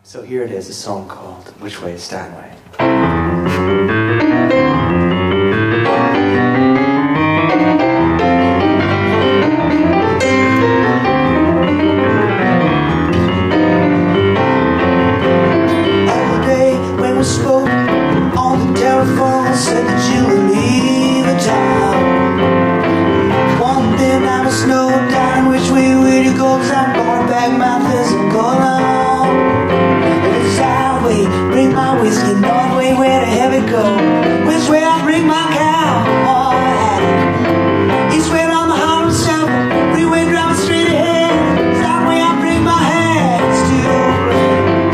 So here it is, a song called Which Way is Steinway? Spoke on the telephone, said that you would leave a town. One thing I must know, darling, which way will you go? 'Cause I'm gonna pack my things and go along. If it's Southway, bring my whiskey. Northway, where the heavy go? Which way I bring my cowboy hat? East way on the Harlem Shuffle, freeway driving straight ahead. Southway, I bring my hands to play.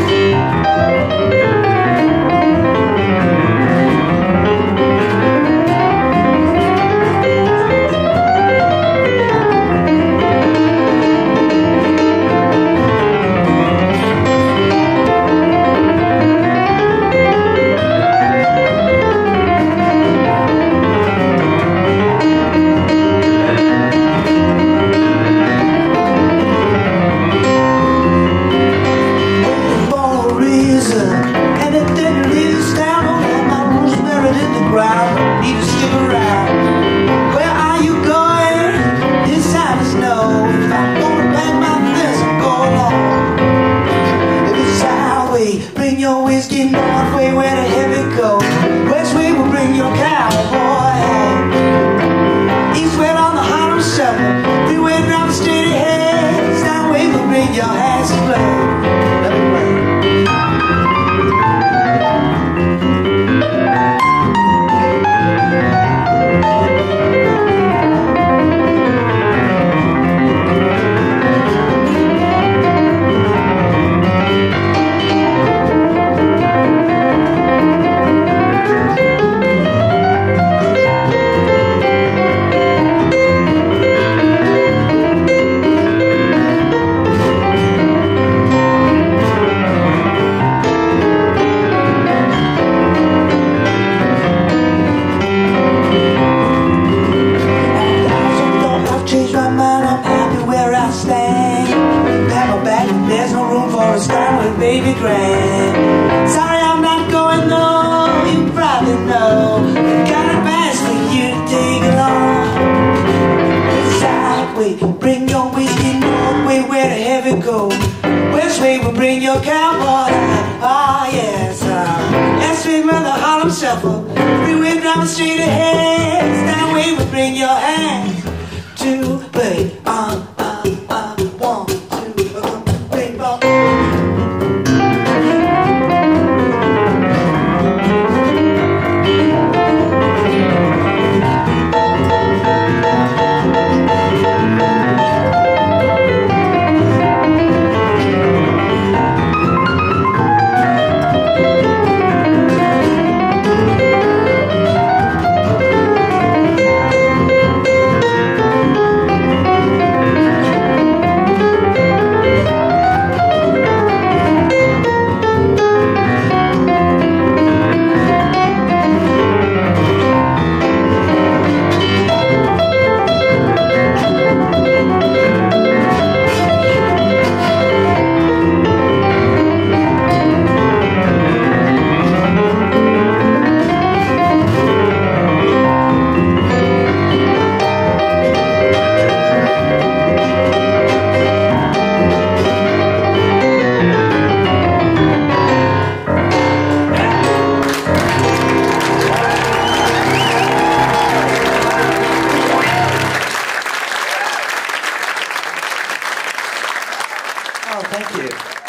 Bring your whiskey, Northway, where the heavy go. Westway will bring your cowboy hat. Eastway on the Harlem Shuffle, freeway driving straight ahead. Steinway will bring your hands to play. Let me play. There's no room for a Steinway, baby grand. Sorry, I'm not going though. You probably know got advice for you to take along. Southway, bring your whiskey. Northway, where the heavy go. Westway will bring your cowboy. Ah yes, Westway run the Harlem Shuffle. Freeway driving straight ahead. Steinway will bring your hands to play. Oh, thank you.